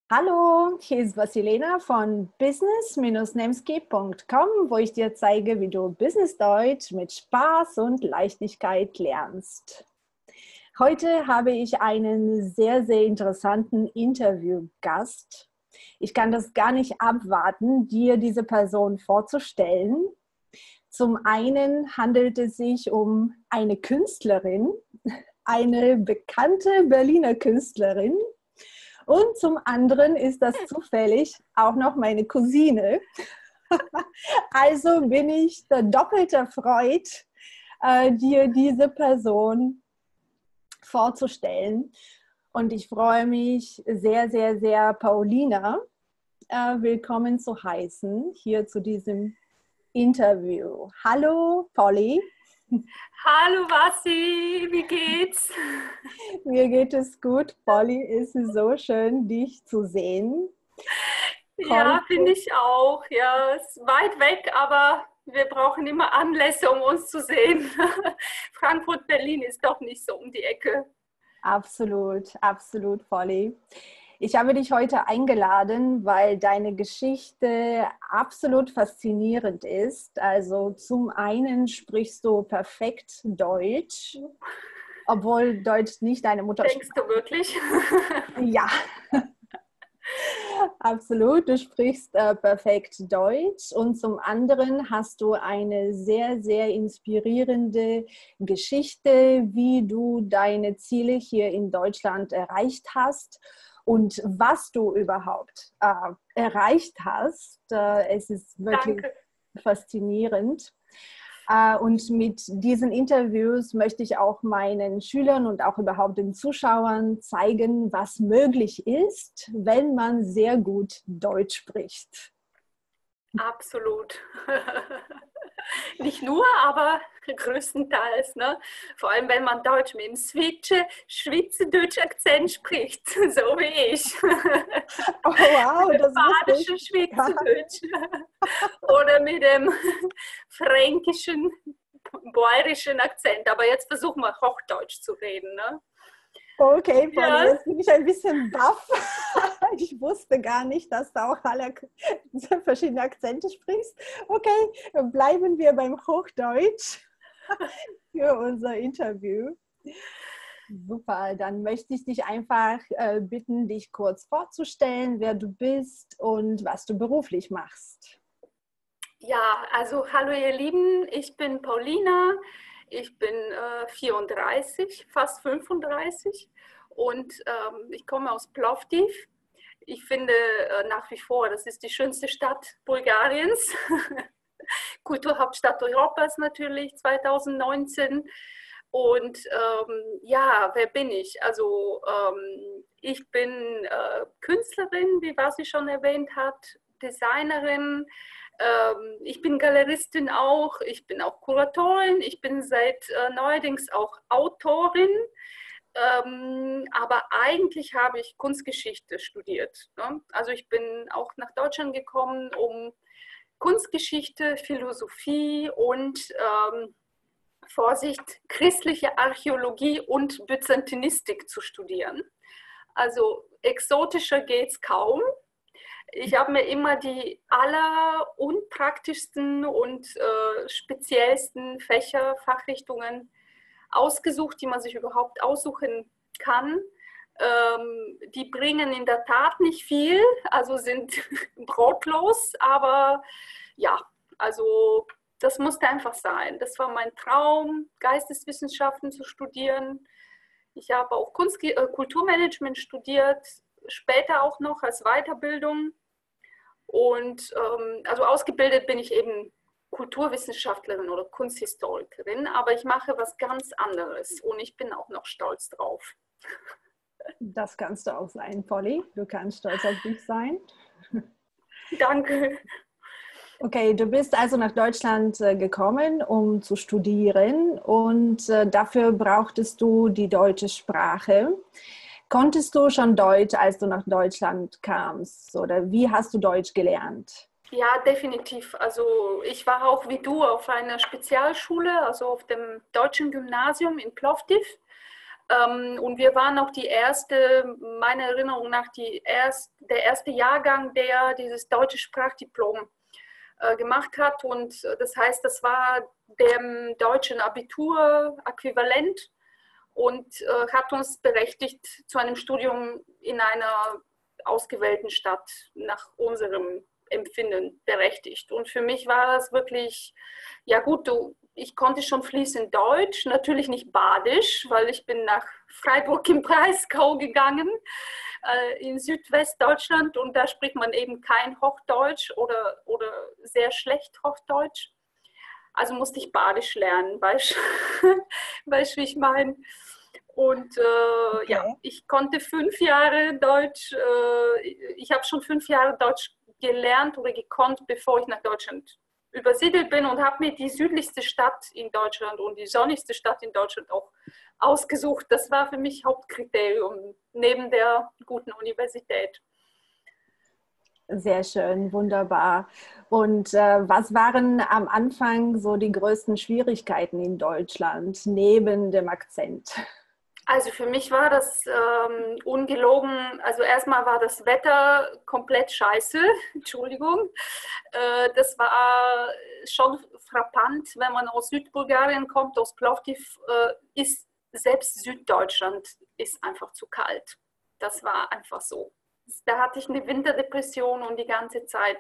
Hallo, hier ist Vasilena von business-nemski.com, wo ich dir zeige, wie du Business Deutsch mit Spaß und Leichtigkeit lernst. Heute habe ich einen sehr, sehr interessanten Interviewgast. Ich kann das gar nicht abwarten, dir diese Person vorzustellen. Zum einen handelt es sich um eine Künstlerin, eine bekannte Berliner Künstlerin. Und zum anderen ist das zufällig auch noch meine Cousine. Also bin ich doppelt erfreut, dir diese Person vorzustellen. Und ich freue mich sehr, sehr, sehr, Paulina willkommen zu heißen hier zu diesem Interview. Hallo, Polly. Hallo Vasi, wie geht's? Mir geht es gut. Polly, es ist so schön, dich zu sehen. Ja, finde ich auch. Ja, es ist weit weg, aber wir brauchen immer Anlässe, um uns zu sehen. Frankfurt, Berlin ist doch nicht so um die Ecke. Absolut, absolut, Polly. Ich habe dich heute eingeladen, weil deine Geschichte absolut faszinierend ist. Also zum einen sprichst du perfekt Deutsch, obwohl Deutsch nicht deine Muttersprache ist. Denkst du wirklich? Ja, absolut. Du sprichst perfekt Deutsch und zum anderen hast du eine sehr, sehr inspirierende Geschichte, wie du deine Ziele hier in Deutschland erreicht hast. Und was du überhaupt erreicht hast, es ist wirklich faszinierend. Und mit diesen Interviews möchte ich auch meinen Schülern und auch überhaupt den Zuschauern zeigen, was möglich ist, wenn man sehr gut Deutsch spricht. Absolut. Nicht nur, aber größtenteils. Ne? Vor allem, wenn man Deutsch mit dem Schweizerdeutsch-Akzent spricht, so wie ich. Oh wow, das badischen Schweizerdeutsch. Oder mit dem fränkischen, bayerischen Akzent. Aber jetzt versuchen wir Hochdeutsch zu reden. Ne? Okay, Polly, Ja. jetzt bin ich ein bisschen baff. Ich wusste gar nicht, dass du auch alle verschiedene Akzente sprichst. Okay, bleiben wir beim Hochdeutsch für unser Interview. Super, dann möchte ich dich einfach bitten, dich kurz vorzustellen, wer du bist und was du beruflich machst. Ja, also hallo ihr Lieben, ich bin Paulina. Ich bin 34, fast 35 und ich komme aus Plovdiv. Ich finde nach wie vor, das ist die schönste Stadt Bulgariens. Kulturhauptstadt Europas natürlich 2019. Und ja, wer bin ich? Also ich bin Künstlerin, wie Vasi schon erwähnt hat, Designerin. Ich bin Galeristin auch, ich bin auch Kuratorin, ich bin seit neuerdings auch Autorin, aber eigentlich habe ich Kunstgeschichte studiert. Ne? Also ich bin auch nach Deutschland gekommen, um Kunstgeschichte, Philosophie und Vorsicht, christliche Archäologie und Byzantinistik zu studieren. Also exotischer geht es kaum. Ich habe mir immer die allerunpraktischsten und speziellsten Fächer, Fachrichtungen ausgesucht, die man sich überhaupt aussuchen kann. Die bringen in der Tat nicht viel, also sind brotlos, aber ja, also das musste einfach sein. Das war mein Traum, Geisteswissenschaften zu studieren. Ich habe auch Kulturmanagement studiert, später auch noch als Weiterbildung. Und also ausgebildet bin ich eben Kulturwissenschaftlerin oder Kunsthistorikerin, aber ich mache was ganz anderes und ich bin auch noch stolz drauf. Das kannst du auch sein, Polly. Du kannst stolz auf dich sein. Danke. Okay, du bist also nach Deutschland gekommen, um zu studieren und dafür brauchtest du die deutsche Sprache. Konntest du schon Deutsch, als du nach Deutschland kamst? Oder wie hast du Deutsch gelernt? Ja, definitiv. Also ich war auch wie du auf einer Spezialschule, also auf dem deutschen Gymnasium in Plovdiv. Und wir waren auch die erste, meiner Erinnerung nach, der erste Jahrgang, der dieses deutsche Sprachdiplom gemacht hat. Und das heißt, das war dem deutschen Abitur-Äquivalent und hat uns berechtigt zu einem Studium in einer ausgewählten Stadt nach unserem Empfinden berechtigt. Und für mich war das wirklich, ja gut, ich konnte schon fließend Deutsch, natürlich nicht Badisch, weil ich bin nach Freiburg im Breisgau gegangen, in Südwestdeutschland, und da spricht man eben kein Hochdeutsch oder sehr schlecht Hochdeutsch. Also musste ich Badisch lernen, weißt du, wie ich meine. Und Okay. ja, ich konnte 5 Jahre Deutsch, ich habe schon 5 Jahre Deutsch gelernt oder gekonnt, bevor ich nach Deutschland übersiedelt bin, und habe mir die südlichste Stadt in Deutschland und die sonnigste Stadt in Deutschland auch ausgesucht. Das war für mich Hauptkriterium neben der guten Universität. Sehr schön, wunderbar. Und was waren am Anfang so die größten Schwierigkeiten in Deutschland neben dem Akzent? Also für mich war das ungelogen, also erstmal war das Wetter komplett scheiße, Entschuldigung. Das war schon frappant, wenn man aus Südbulgarien kommt, aus Plovdiv, ist selbst Süddeutschland ist einfach zu kalt. Das war einfach so. Da hatte ich eine Winterdepression und die ganze Zeit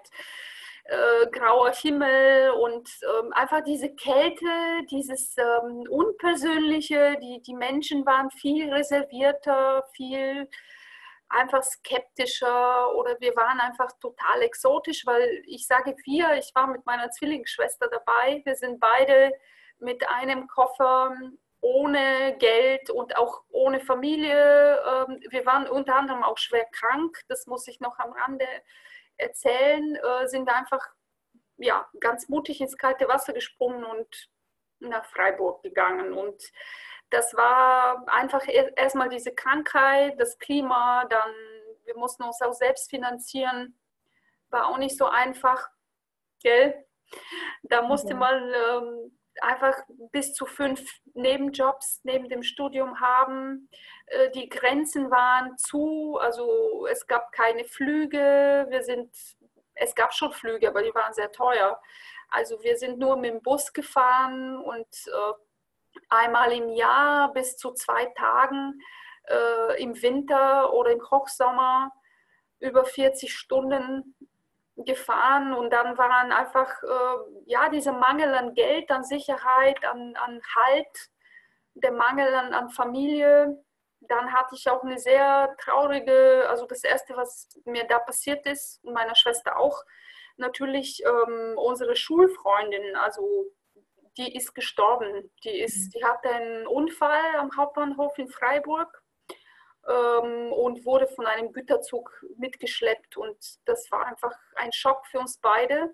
grauer Himmel und einfach diese Kälte, dieses Unpersönliche, die Menschen waren viel reservierter, viel einfach skeptischer, oder wir waren einfach total exotisch, weil ich sage wir, ich war mit meiner Zwillingsschwester dabei, wir sind beide mit einem Koffer ohne Geld und auch ohne Familie. Wir waren unter anderem auch schwer krank, das muss ich noch am Rande erzählen, sind einfach ja, ganz mutig ins kalte Wasser gesprungen und nach Freiburg gegangen. Und das war einfach erstmal diese Krankheit, das Klima, dann wir mussten uns auch selbst finanzieren, war auch nicht so einfach, gell? Da musste man einfach bis zu 5 Nebenjobs neben dem Studium haben. Die Grenzen waren zu, also es gab keine Flüge. Es gab schon Flüge, aber die waren sehr teuer. Also wir sind nur mit dem Bus gefahren und einmal im Jahr bis zu 2 Tagen im Winter oder im Hochsommer über 40 Stunden gefahren, und dann waren einfach ja, dieser Mangel an Geld, an Sicherheit, an Halt, der Mangel an Familie. Dann hatte ich auch eine sehr traurige, also das Erste, was mir da passiert ist, und meiner Schwester auch, natürlich unsere Schulfreundin, also die ist gestorben. Die hatte einen Unfall am Hauptbahnhof in Freiburg und wurde von einem Güterzug mitgeschleppt, und das war einfach ein Schock für uns beide.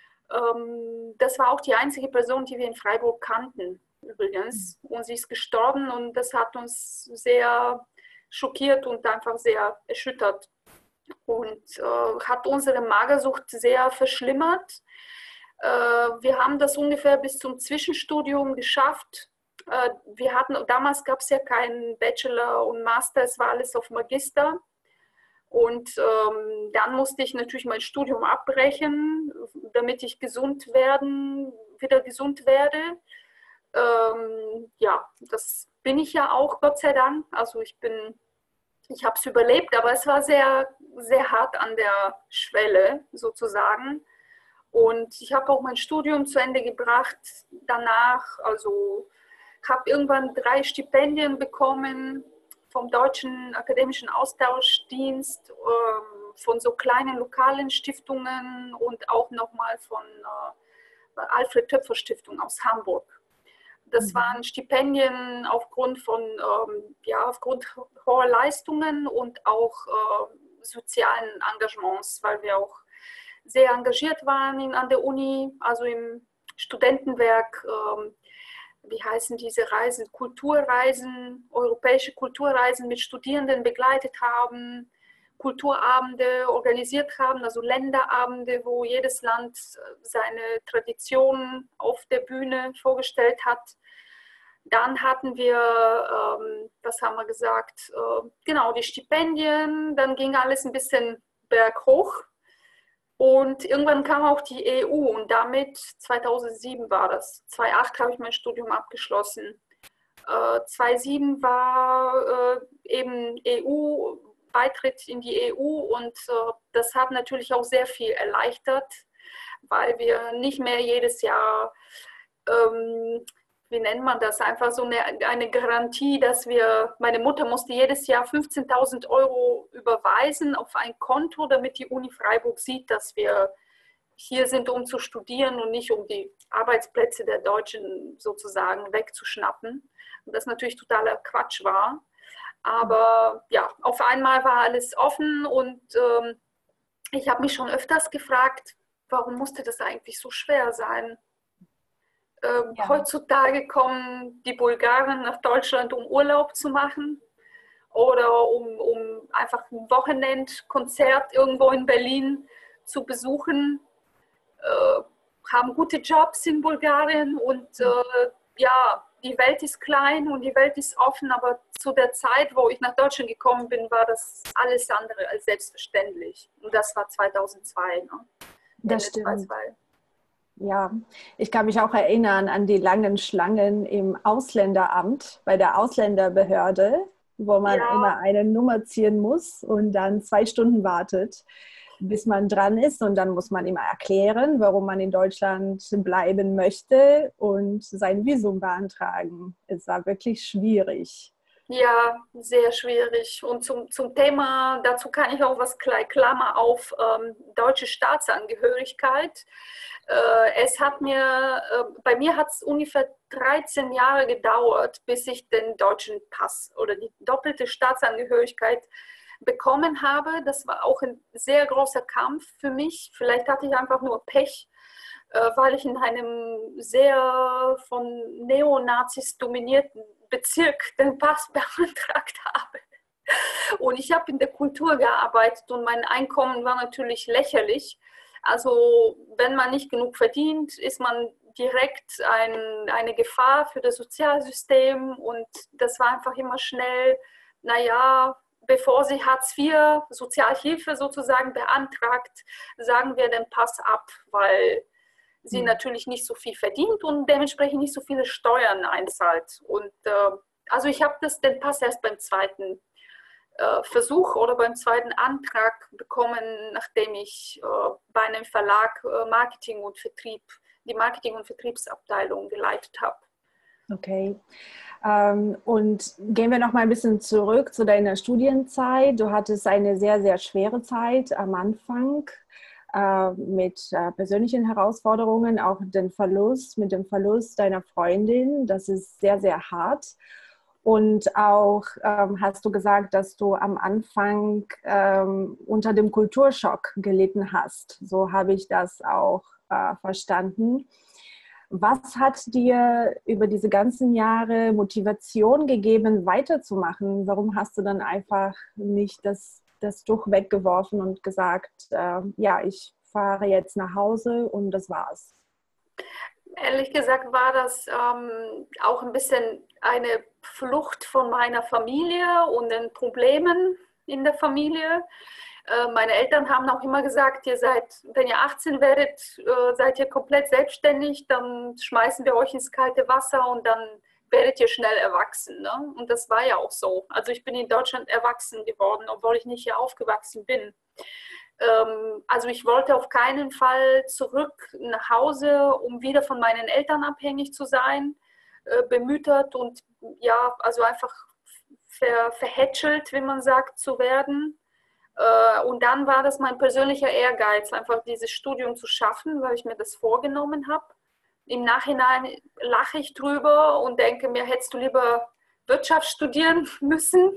Das war auch die einzige Person, die wir in Freiburg kannten, übrigens, und sie ist gestorben, und das hat uns sehr schockiert und einfach sehr erschüttert und hat unsere Magersucht sehr verschlimmert. Wir haben das ungefähr bis zum Zwischenstudium geschafft. Damals gab es ja keinen Bachelor und Master, es war alles auf Magister. Und dann musste ich natürlich mein Studium abbrechen, damit ich wieder gesund werde. Ja, das bin ich ja auch, Gott sei Dank. Also ich habe es überlebt, aber es war sehr, sehr hart an der Schwelle sozusagen. Und ich habe auch mein Studium zu Ende gebracht danach. Also habe irgendwann 3 Stipendien bekommen vom Deutschen Akademischen Austauschdienst, von so kleinen lokalen Stiftungen und auch nochmal von Alfred Töpfer Stiftung aus Hamburg. Das waren Stipendien aufgrund aufgrund hoher Leistungen und auch sozialen Engagements, weil wir auch sehr engagiert waren an der Uni, also im Studentenwerk. Wie heißen diese Reisen? Kulturreisen, europäische Kulturreisen mit Studierenden begleitet haben, Kulturabende organisiert haben, also Länderabende, wo jedes Land seine Traditionen auf der Bühne vorgestellt hat. Dann hatten wir, was haben wir gesagt, genau, die Stipendien, dann ging alles ein bisschen berghoch. Und irgendwann kam auch die EU und damit, 2007 war das, 2008 habe ich mein Studium abgeschlossen. 2007 war eben EU-Beitritt in die EU und das hat natürlich auch sehr viel erleichtert, weil wir nicht mehr jedes Jahr, wie nennt man das, einfach so eine Garantie, dass meine Mutter musste jedes Jahr 15.000 Euro überweisen auf ein Konto, damit die Uni Freiburg sieht, dass wir hier sind, um zu studieren und nicht um die Arbeitsplätze der Deutschen sozusagen wegzuschnappen. Und das natürlich totaler Quatsch war. Aber ja, auf einmal war alles offen und ich habe mich schon öfters gefragt, warum musste das eigentlich so schwer sein? Ja. Heutzutage kommen die Bulgaren nach Deutschland, um Urlaub zu machen oder um einfach ein Wochenendkonzert irgendwo in Berlin zu besuchen, haben gute Jobs in Bulgarien und ja, die Welt ist klein und die Welt ist offen, aber zu der Zeit, wo ich nach Deutschland gekommen bin, war das alles andere als selbstverständlich. Und das war 2002, ne? Das stimmt. Ja, ich kann mich auch erinnern an die langen Schlangen im Ausländeramt, bei der Ausländerbehörde, wo man immer eine Nummer ziehen muss und dann 2 Stunden wartet, bis man dran ist. Und dann muss man immer erklären, warum man in Deutschland bleiben möchte und sein Visum beantragen. Es war wirklich schwierig. Ja, sehr schwierig. Und zum Thema, dazu kann ich auch was Klammer auf, deutsche Staatsangehörigkeit. Bei mir hat es ungefähr 13 Jahre gedauert, bis ich den deutschen Pass oder die doppelte Staatsangehörigkeit bekommen habe. Das war auch ein sehr großer Kampf für mich. Vielleicht hatte ich einfach nur Pech, weil ich in einem sehr von Neonazis dominierten Bezirk den Pass beantragt habe. Und ich habe in der Kultur gearbeitet und mein Einkommen war natürlich lächerlich. Also wenn man nicht genug verdient, ist man direkt eine Gefahr für das Sozialsystem und das war einfach immer schnell, naja, bevor sie Hartz IV, Sozialhilfe sozusagen beantragt, sagen wir den Pass ab, weil sie natürlich nicht so viel verdient und dementsprechend nicht so viele Steuern einzahlt. Und also ich habe den Pass erst beim zweiten Versuch oder beim zweiten Antrag bekommen, nachdem ich bei einem Verlag Marketing und Vertrieb, die Marketing- und Vertriebsabteilung geleitet habe. Okay. Und gehen wir noch mal ein bisschen zurück zu deiner Studienzeit. Du hattest eine sehr, sehr schwere Zeit am Anfang mit persönlichen Herausforderungen, auch mit dem Verlust deiner Freundin. Das ist sehr, sehr hart. Und auch hast du gesagt, dass du am Anfang unter dem Kulturschock gelitten hast. So habe ich das auch verstanden. Was hat dir über diese ganzen Jahre Motivation gegeben, weiterzumachen? Warum hast du dann einfach nicht das Tuch weggeworfen und gesagt, ja, ich fahre jetzt nach Hause und das war's? Ehrlich gesagt war das auch ein bisschen eine Flucht von meiner Familie und den Problemen in der Familie. Meine Eltern haben auch immer gesagt, wenn ihr 18 werdet, seid ihr komplett selbstständig, dann schmeißen wir euch ins kalte Wasser und dann werdet ihr schnell erwachsen. Ne? Und das war ja auch so. Also ich bin in Deutschland erwachsen geworden, obwohl ich nicht hier aufgewachsen bin. Also ich wollte auf keinen Fall zurück nach Hause, um wieder von meinen Eltern abhängig zu sein, bemüttert und ja, also einfach verhätschelt, wie man sagt, zu werden. Und dann war das mein persönlicher Ehrgeiz, einfach dieses Studium zu schaffen, weil ich mir das vorgenommen habe. Im Nachhinein lache ich drüber und denke mir, hättest du lieber Wirtschaft studieren müssen.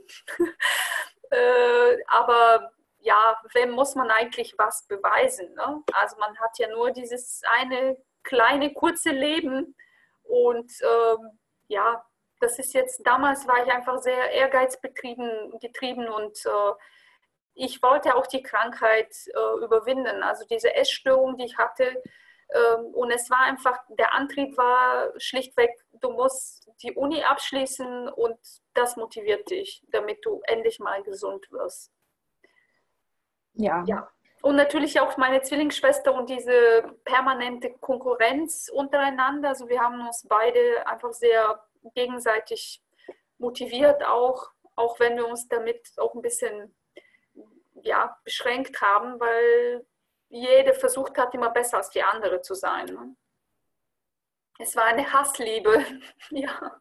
Aber ja, wem muss man eigentlich was beweisen? Ne? Also man hat ja nur dieses eine kleine, kurze Leben und ja, das ist jetzt, damals war ich einfach sehr getrieben und ich wollte auch die Krankheit überwinden. Also diese Essstörung, die ich hatte, Und es war einfach, der Antrieb war schlichtweg, du musst die Uni abschließen und das motiviert dich, damit du endlich mal gesund wirst. Ja. Ja. Und natürlich auch meine Zwillingsschwester und diese permanente Konkurrenz untereinander. Also wir haben uns beide einfach sehr gegenseitig motiviert, auch wenn wir uns damit auch ein bisschen beschränkt haben, weil jede versucht hat, immer besser als die andere zu sein. Ne? Es war eine Hassliebe. Ja.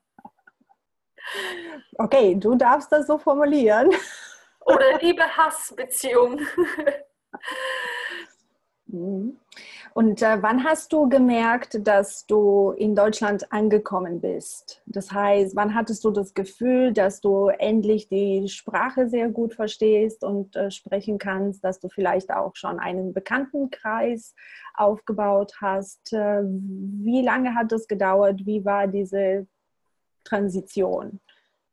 Okay, du darfst das so formulieren. Oder Liebe-Hass-Beziehung. Und wann hast du gemerkt, dass du in Deutschland angekommen bist? Das heißt, wann hattest du das Gefühl, dass du endlich die Sprache sehr gut verstehst und sprechen kannst, dass du vielleicht auch schon einen Bekanntenkreis aufgebaut hast? Wie lange hat das gedauert? Wie war diese Transition?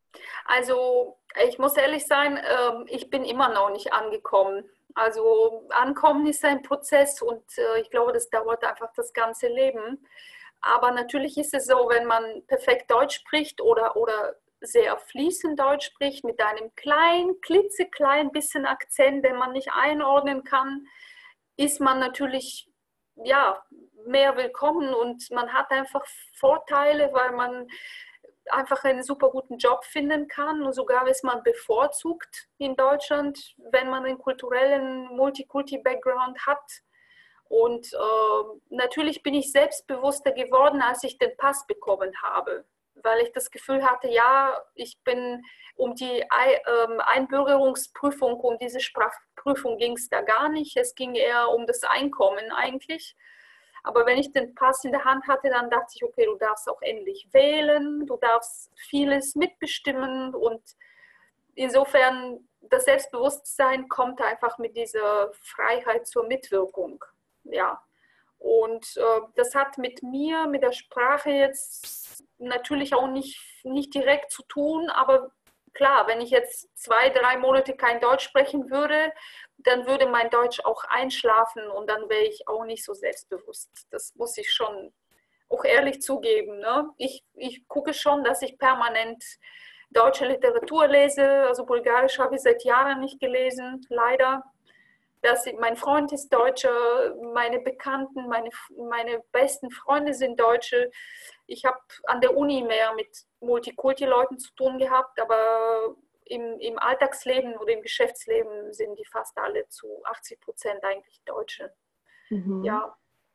Also ich muss ehrlich sein, ich bin immer noch nicht angekommen. Also ankommen ist ein Prozess und ich glaube, das dauert einfach das ganze Leben. Aber natürlich ist es so, wenn man perfekt Deutsch spricht oder sehr fließend Deutsch spricht, mit einem kleinen, klitzekleinen bisschen Akzent, den man nicht einordnen kann, ist man natürlich mehr willkommen und man hat einfach Vorteile, weil man einfach einen super guten Job finden kann und sogar ist man bevorzugt in Deutschland, wenn man einen kulturellen Multikulti-Background hat. Und natürlich bin ich selbstbewusster geworden, als ich den Pass bekommen habe, weil ich das Gefühl hatte, ja, ich bin um die Einbürgerungsprüfung, um diese Sprachprüfung ging es da gar nicht. Es ging eher um das Einkommen eigentlich. Aber wenn ich den Pass in der Hand hatte, dann dachte ich, okay, du darfst auch endlich wählen, du darfst vieles mitbestimmen und insofern das Selbstbewusstsein kommt einfach mit dieser Freiheit zur Mitwirkung. Ja. Und das hat mit mir, mit der Sprache jetzt natürlich auch nicht direkt zu tun, aber klar, wenn ich jetzt 2-3 Monate kein Deutsch sprechen würde, dann würde mein Deutsch auch einschlafen und dann wäre ich auch nicht so selbstbewusst. Das muss ich schon auch ehrlich zugeben. Ne? Ich gucke schon, dass ich permanent deutsche Literatur lese. Also Bulgarisch habe ich seit Jahren nicht gelesen, leider. Mein Freund ist Deutscher, meine Bekannten, meine besten Freunde sind Deutsche. Ich habe an der Uni mehr mit Multikulti-Leuten zu tun gehabt, aber im Alltagsleben oder im Geschäftsleben sind die fast alle zu 80% eigentlich Deutsche. Mhm. Ja.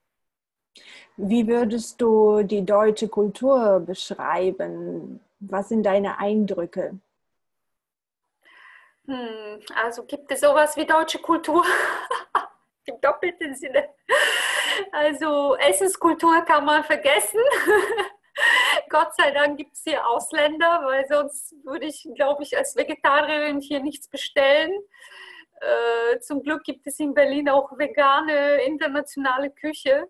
Wie würdest du die deutsche Kultur beschreiben? Was sind deine Eindrücke? Also gibt es sowas wie deutsche Kultur? Im doppelten Sinne. Also Essenskultur kann man vergessen. Gott sei Dank gibt es hier Ausländer, weil sonst würde ich, glaube ich, als Vegetarierin hier nichts bestellen. Zum Glück gibt es in Berlin auch vegane internationale Küche.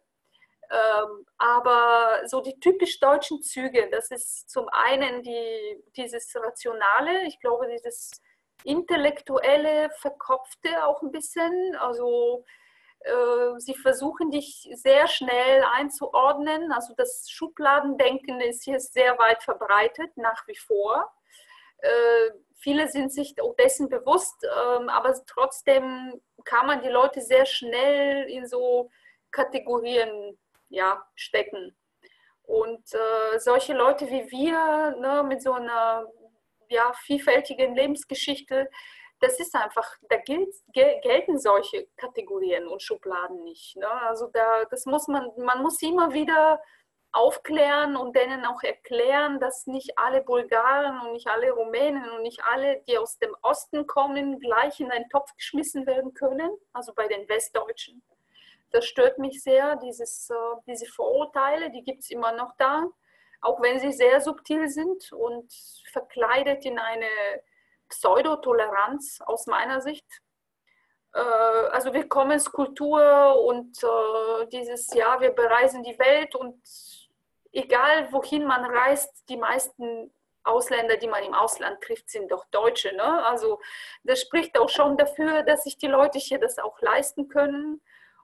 Aber so die typisch deutschen Züge, das ist zum einen dieses Rationale, ich glaube, dieses Intellektuelle, Verkopfte auch ein bisschen. Also sie versuchen dich sehr schnell einzuordnen. Also das Schubladendenken ist hier sehr weit verbreitet, nach wie vor. Viele sind sich auch dessen bewusst, aber trotzdem kann man die Leute sehr schnell in so Kategorien stecken. Und solche Leute wie wir, ne, mit so einer vielfältigen Lebensgeschichte, das ist einfach, da gelten solche Kategorien und Schubladen nicht. Ne? Also man muss sie immer wieder aufklären und denen auch erklären, dass nicht alle Bulgaren und nicht alle Rumänen und nicht alle, die aus dem Osten kommen, gleich in einen Topf geschmissen werden können, also bei den Westdeutschen. Das stört mich sehr, diese Vorurteile, die gibt es immer noch da, auch wenn sie sehr subtil sind und verkleidet in eine Pseudotoleranz aus meiner Sicht. Also Willkommenskultur und wir bereisen die Welt und egal wohin man reist, die meisten Ausländer, die man im Ausland trifft, sind doch Deutsche. Ne? Also das spricht auch schon dafür, dass sich die Leute hier das auch leisten können.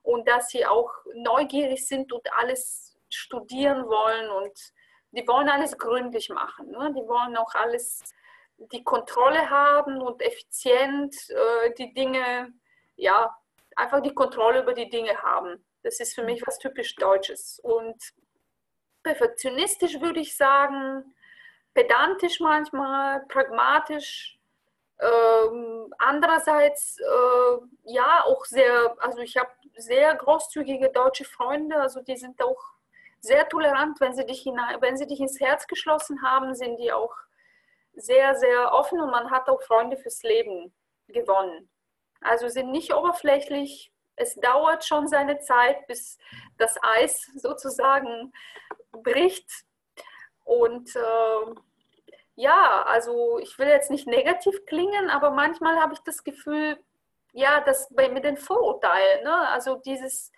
und dass sie auch neugierig sind und alles studieren wollen und die wollen alles gründlich machen. Ne? Die wollen auch alles, die Kontrolle haben und effizient die Dinge, ja, einfach die Kontrolle über die Dinge haben. Das ist für mich was typisch Deutsches. Und perfektionistisch würde ich sagen, pedantisch manchmal, pragmatisch. Andererseits, ja, auch sehr, also ich habe sehr großzügige deutsche Freunde, also die sind auch sehr tolerant, wenn sie dich ins Herz geschlossen haben, sind die auch sehr, sehr offen und man hat auch Freunde fürs Leben gewonnen. Also sind nicht oberflächlich, es dauert schon seine Zeit, bis das Eis sozusagen bricht und ja, also ich will jetzt nicht negativ klingen, aber manchmal habe ich das Gefühl, ja, das mit den Vorurteilen, ne? Also dieses,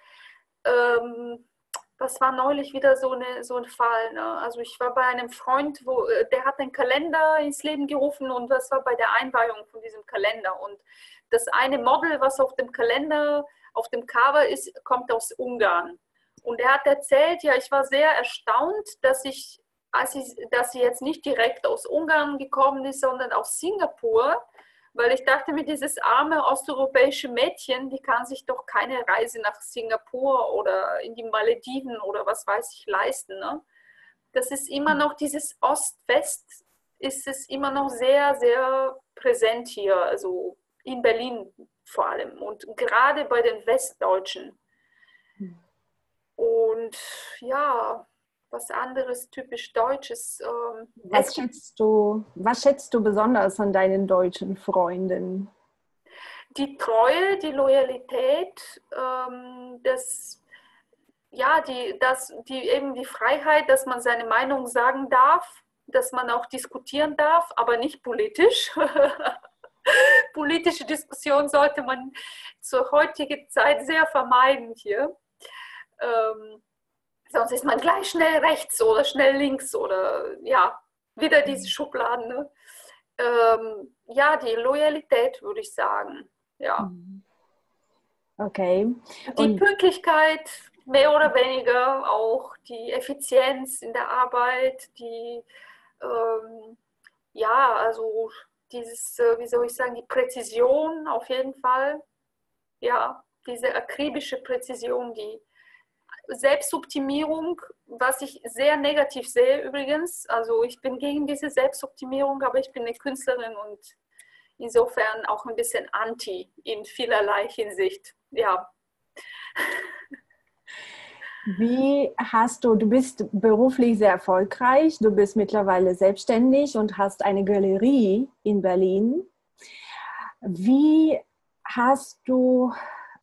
das war neulich wieder so ein Fall, ne? Also ich war bei einem Freund, der hat einen Kalender ins Leben gerufen und das war bei der Einweihung von diesem Kalender. Und das eine Model, was auf dem Kalender, auf dem Cover ist, kommt aus Ungarn. Und er hat erzählt, ja, ich war sehr erstaunt, dass sie jetzt nicht direkt aus Ungarn gekommen ist, sondern aus Singapur, weil ich dachte mir, dieses arme osteuropäische Mädchen, die kann sich doch keine Reise nach Singapur oder in die Malediven oder was weiß ich leisten. Ne? Das ist immer noch dieses Ost-West, ist es immer noch sehr, sehr präsent hier, also in Berlin vor allem und gerade bei den Westdeutschen. Und ja, was anderes typisch Deutsches. Was schätzt du besonders an deinen deutschen Freunden? Die Treue, die Loyalität, eben die Freiheit, dass man seine Meinung sagen darf, dass man auch diskutieren darf, aber nicht politisch. Politische Diskussion sollte man zur heutigen Zeit sehr vermeiden hier. Sonst ist man gleich schnell rechts oder schnell links oder ja, wieder diese Schubladen. Ne? Ja, die Loyalität würde ich sagen. Ja. Okay. Die Pünktlichkeit, mehr oder weniger, auch die Effizienz in der Arbeit, ja, also dieses, wie soll ich sagen, die Präzision auf jeden Fall. Ja, diese akribische Präzision, die Selbstoptimierung, was ich sehr negativ sehe übrigens. Also ich bin gegen diese Selbstoptimierung, aber ich bin eine Künstlerin und insofern auch ein bisschen anti in vielerlei Hinsicht. Ja. Du bist beruflich sehr erfolgreich, du bist mittlerweile selbstständig und hast eine Galerie in Berlin. Wie hast du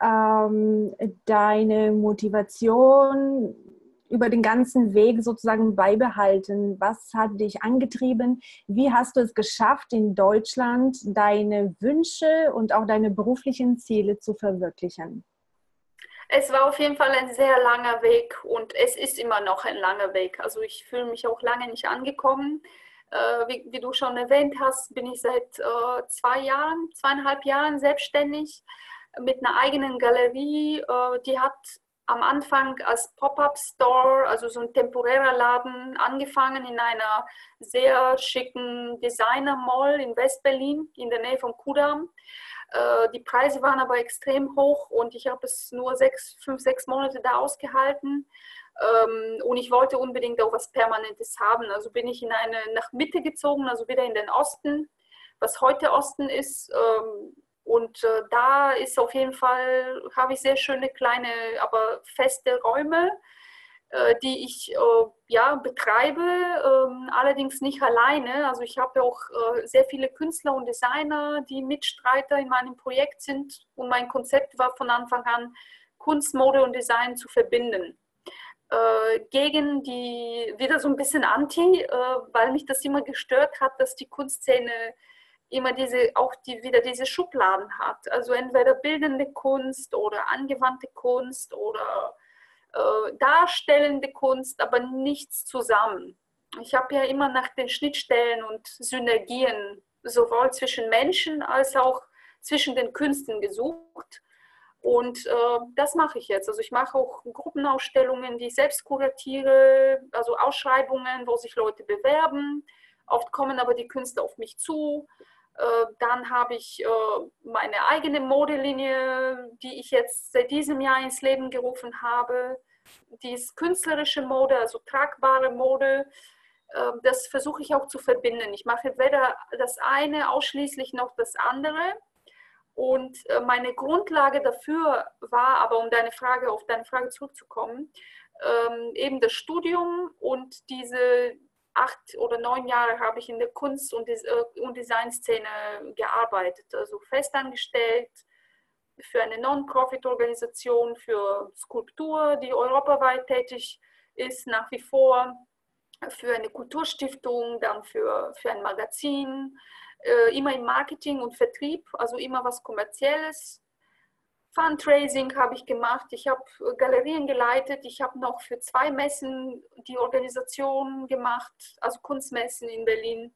deine Motivation über den ganzen Weg sozusagen beibehalten? Was hat dich angetrieben? Wie hast du es geschafft, in Deutschland deine Wünsche und auch deine beruflichen Ziele zu verwirklichen? Es war auf jeden Fall ein sehr langer Weg und es ist immer noch ein langer Weg. Also ich fühle mich auch lange nicht angekommen. Wie du schon erwähnt hast, bin ich seit 2,5 Jahren selbstständig mit einer eigenen Galerie. Die hat am Anfang als Pop-up-Store, also so ein temporärer Laden, angefangen in einer sehr schicken Designer-Mall in West-Berlin, in der Nähe vom Kudamm. Die Preise waren aber extrem hoch und ich habe es nur 5, 6 Monate da ausgehalten. Und ich wollte unbedingt auch was Permanentes haben. Also bin ich nach Mitte gezogen, also wieder in den Osten, was heute Osten ist. Und da ist auf jeden Fall, habe ich sehr schöne kleine, aber feste Räume, die ich betreibe, allerdings nicht alleine. Also ich habe auch sehr viele Künstler und Designer, die Mitstreiter in meinem Projekt sind. Und mein Konzept war von Anfang an, Kunst, Mode und Design zu verbinden. Gegen wieder so ein bisschen anti, weil mich das immer gestört hat, dass die Kunstszene immer wieder diese Schubladen hat. Also entweder bildende Kunst oder angewandte Kunst oder darstellende Kunst, aber nichts zusammen. Ich habe ja immer nach den Schnittstellen und Synergien sowohl zwischen Menschen als auch zwischen den Künsten gesucht. Und das mache ich jetzt. Also ich mache auch Gruppenausstellungen, die ich selbst kuratiere, also Ausschreibungen, wo sich Leute bewerben. Oft kommen aber die Künstler auf mich zu. Dann habe ich meine eigene Modelinie, die ich jetzt seit diesem Jahr ins Leben gerufen habe. Die ist künstlerische Mode, also tragbare Mode. Das versuche ich auch zu verbinden. Ich mache weder das eine ausschließlich noch das andere. Und meine Grundlage dafür war, aber um auf deine Frage zurückzukommen, eben das Studium und diese 8 oder 9 Jahre habe ich in der Kunst- und Designszene gearbeitet, also festangestellt für eine Non-Profit-Organisation für Skulptur, die europaweit tätig ist, nach wie vor, für eine Kulturstiftung, dann für ein Magazin, immer im Marketing und Vertrieb, also immer was Kommerzielles. Fundraising habe ich gemacht, ich habe Galerien geleitet, ich habe noch für 2 Messen die Organisation gemacht, also Kunstmessen in Berlin.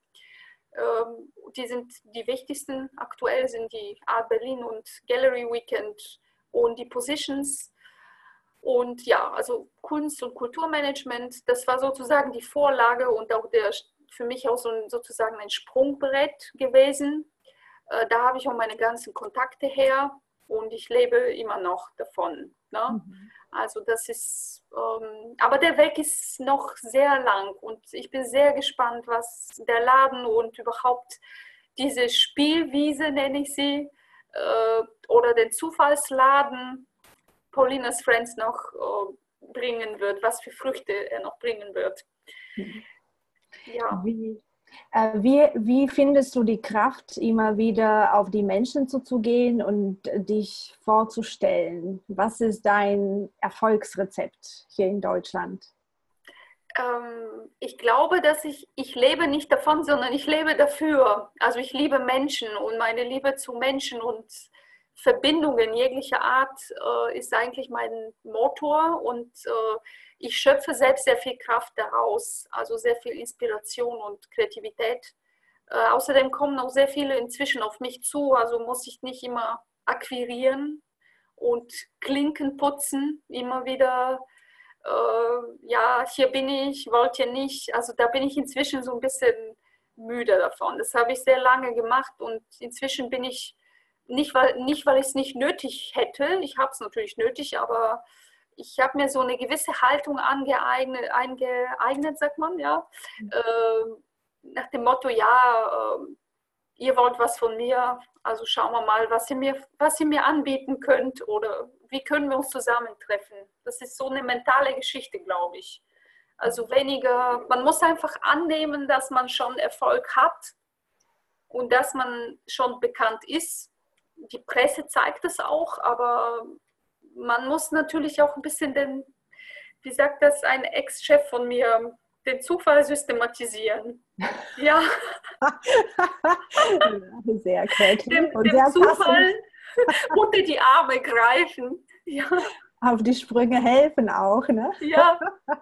Die sind die wichtigsten. Aktuell sind die Art Berlin und Gallery Weekend und die Positions. Und ja, also Kunst- und Kulturmanagement, das war sozusagen die Vorlage und auch für mich auch sozusagen ein Sprungbrett gewesen. Da habe ich auch meine ganzen Kontakte her und ich lebe immer noch davon. Ne? Also das ist, aber der Weg ist noch sehr lang und ich bin sehr gespannt, was der Laden und überhaupt diese Spielwiese, nenne ich sie, oder den Zufallsladen Paulinas Friends noch bringen wird, was für Früchte er noch bringen wird. Ja. Wie findest du die Kraft, immer wieder auf die Menschen zuzugehen und dich vorzustellen? Was ist dein Erfolgsrezept hier in Deutschland? Ich glaube, dass ich lebe nicht davon, sondern ich lebe dafür. Also ich liebe Menschen und meine Liebe zu Menschen und Verbindungen jeglicher Art ist eigentlich mein Motor und ich schöpfe selbst sehr viel Kraft daraus, also sehr viel Inspiration und Kreativität. Außerdem kommen auch sehr viele inzwischen auf mich zu, also muss ich nicht immer akquirieren und Klinken putzen, immer wieder, ja, hier bin ich, wollt ihr nicht. Also da bin ich inzwischen so ein bisschen müde davon. Das habe ich sehr lange gemacht und inzwischen bin ich nicht, weil ich es nicht nötig hätte. Ich habe es natürlich nötig, aber ich habe mir so eine gewisse Haltung eingeeignet, sagt man, ja. Nach dem Motto, ja, ihr wollt was von mir, also schauen wir mal, was ihr mir anbieten könnt oder wie können wir uns zusammentreffen. Das ist so eine mentale Geschichte, glaube ich. Also weniger, man muss einfach annehmen, dass man schon Erfolg hat und dass man schon bekannt ist. Die Presse zeigt es auch, aber man muss natürlich auch ein bisschen wie sagt das ein Ex-Chef von mir, den Zufall systematisieren. Ja. Sehr kreativ Dem sehr Zufall unter die Arme greifen. Ja. Auf die Sprünge helfen auch, ne? Ja.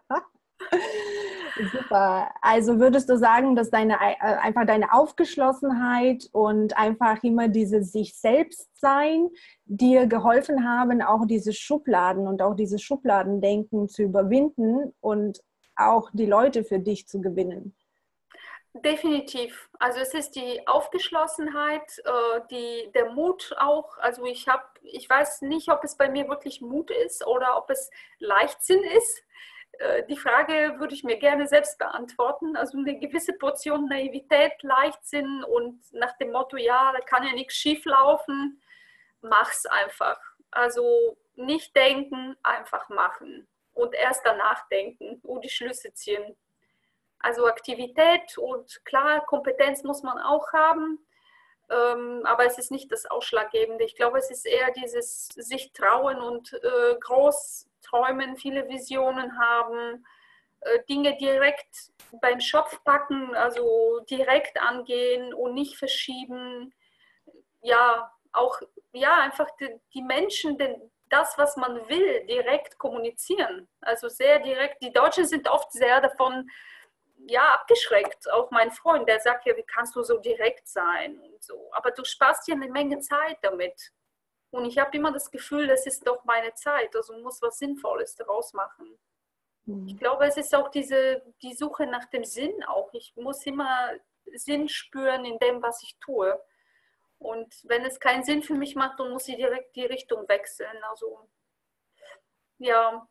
Super. Also würdest du sagen, dass einfach deine Aufgeschlossenheit und einfach immer dieses sich selbst sein dir geholfen haben, auch diese Schubladen und auch dieses Schubladendenken zu überwinden und auch die Leute für dich zu gewinnen? Definitiv. Also es ist die Aufgeschlossenheit, der Mut auch. Also ich weiß nicht, ob es bei mir wirklich Mut ist oder ob es Leichtsinn ist. Die Frage würde ich mir gerne selbst beantworten. Also eine gewisse Portion Naivität, Leichtsinn und nach dem Motto, ja, da kann ja nichts schief laufen, mach's einfach. Also nicht denken, einfach machen und erst danach denken und die Schlüsse ziehen. Also Aktivität und klar, Kompetenz muss man auch haben, aber es ist nicht das Ausschlaggebende. Ich glaube, es ist eher dieses sich trauen und groß träumen, viele Visionen haben, Dinge direkt beim Schopf packen, also direkt angehen und nicht verschieben. Ja, auch einfach die Menschen, das, was man will, direkt kommunizieren. Also sehr direkt. Die Deutschen sind oft sehr davon abgeschreckt. Auch mein Freund, der sagt ja, wie kannst du so direkt sein und so. Aber du sparst dir eine Menge Zeit damit. Und ich habe immer das Gefühl, das ist doch meine Zeit, also muss was Sinnvolles daraus machen. Ich glaube, es ist auch die Suche nach dem Sinn auch. Ich muss immer Sinn spüren in dem, was ich tue. Und wenn es keinen Sinn für mich macht, dann muss ich direkt die Richtung wechseln. Also, ja.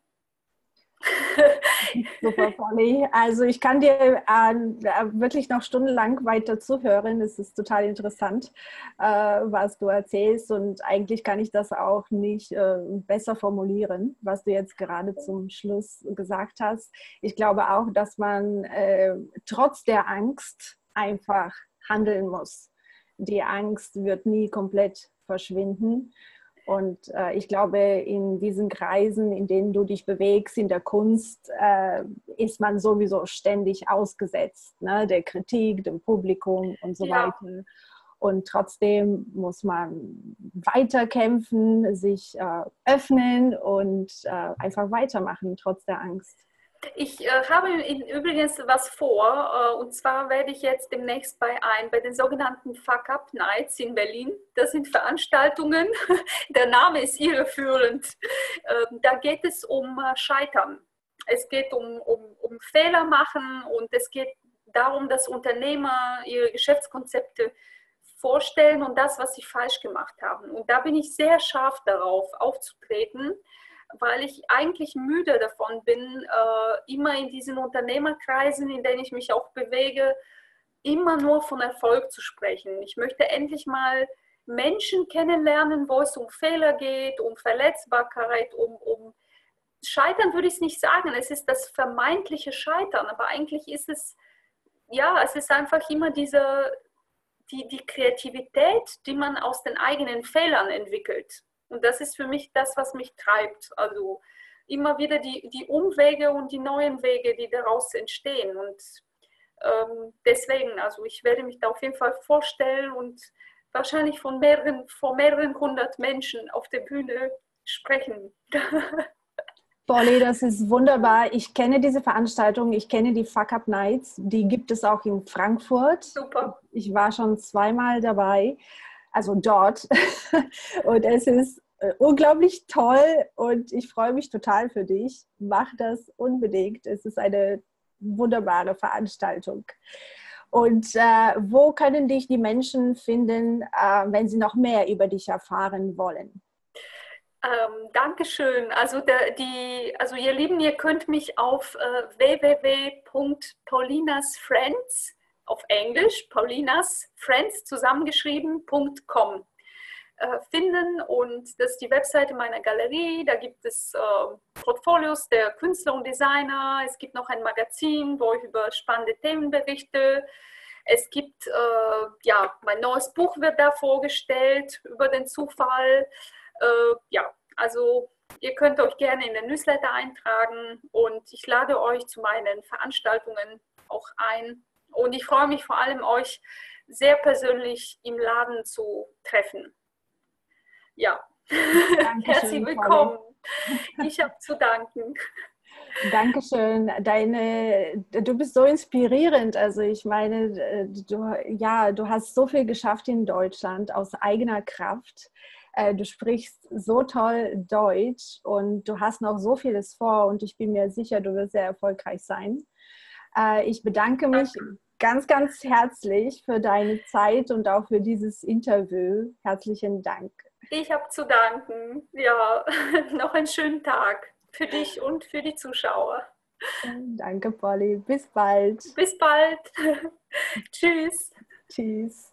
Super, Polly. Also ich kann dir wirklich noch stundenlang weiter zuhören. Es ist total interessant, was du erzählst. Und eigentlich kann ich das auch nicht besser formulieren, was du jetzt gerade zum Schluss gesagt hast. Ich glaube auch, dass man trotz der Angst einfach handeln muss. Die Angst wird nie komplett verschwinden. Und ich glaube, in diesen Kreisen, in denen du dich bewegst, in der Kunst, ist man sowieso ständig ausgesetzt, ne? Der Kritik, dem Publikum und so Ja. weiter. Und trotzdem muss man weiterkämpfen, sich öffnen und einfach weitermachen, trotz der Angst. Ich habe übrigens was vor, und zwar werde ich jetzt demnächst bei den sogenannten Fuck Up Nights in Berlin. Das sind Veranstaltungen, der Name ist irreführend. Da geht es um Scheitern. Es geht um Fehler machen und es geht darum, dass Unternehmer ihre Geschäftskonzepte vorstellen und das, was sie falsch gemacht haben. Und da bin ich sehr scharf darauf, aufzutreten, weil ich eigentlich müde davon bin, immer in diesen Unternehmerkreisen, in denen ich mich auch bewege, immer nur von Erfolg zu sprechen. Ich möchte endlich mal Menschen kennenlernen, wo es um Fehler geht, um Verletzbarkeit, um Scheitern würde ich es nicht sagen. Es ist das vermeintliche Scheitern, aber eigentlich ist es, ja, es ist einfach immer die Kreativität, die man aus den eigenen Fehlern entwickelt. Und das ist für mich das, was mich treibt. Also immer wieder die Umwege und die neuen Wege, die daraus entstehen. Und deswegen, also ich werde mich da auf jeden Fall vorstellen und wahrscheinlich vor mehreren hundert Menschen auf der Bühne sprechen. Polly, das ist wunderbar. Ich kenne diese Veranstaltung, ich kenne die Fuck Up Nights. Die gibt es auch in Frankfurt. Super. Ich war schon zweimal dabei, also dort. Und es ist unglaublich toll und ich freue mich total für dich. Mach das unbedingt. Es ist eine wunderbare Veranstaltung. Und wo können dich die Menschen finden, wenn sie noch mehr über dich erfahren wollen? Dankeschön. Also, also ihr Lieben, ihr könnt mich auf www.paulinasfriends auf Englisch, paulinasfriends zusammengeschrieben.com finden und das ist die Webseite meiner Galerie. Da gibt es Portfolios der Künstler und Designer. Es gibt noch ein Magazin, wo ich über spannende Themen berichte. Es gibt, ja, mein neues Buch wird da vorgestellt über den Zufall. Ja, also ihr könnt euch gerne in den Newsletter eintragen und ich lade euch zu meinen Veranstaltungen auch ein. Und ich freue mich vor allem, euch sehr persönlich im Laden zu treffen. Ja, herzlich willkommen. Ich habe zu danken. Dankeschön. Du bist so inspirierend. Also ich meine, du hast so viel geschafft in Deutschland aus eigener Kraft. Du sprichst so toll Deutsch und du hast noch so vieles vor und ich bin mir sicher, du wirst sehr erfolgreich sein. Ich bedanke mich ganz, ganz herzlich für deine Zeit und auch für dieses Interview. Herzlichen Dank. Ich habe zu danken. Ja, noch einen schönen Tag für dich und für die Zuschauer. Danke, Polly. Bis bald. Bis bald. Tschüss. Tschüss.